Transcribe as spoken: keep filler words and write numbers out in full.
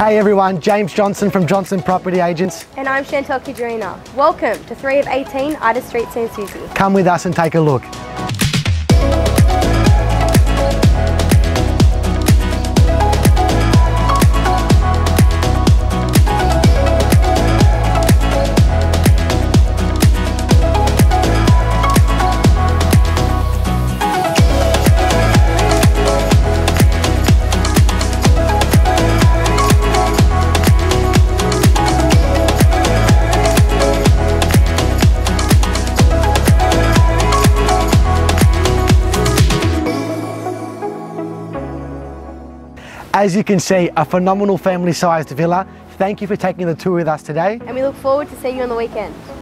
Hey everyone, James Johnson from Johnson Property Agents. And I'm Chantal Kidrina. Welcome to three of eighteen Ida Street, Souci. Come with us and take a look. As you can see, a phenomenal family-sized villa. Thank you for taking the tour with us today. And we look forward to seeing you on the weekend.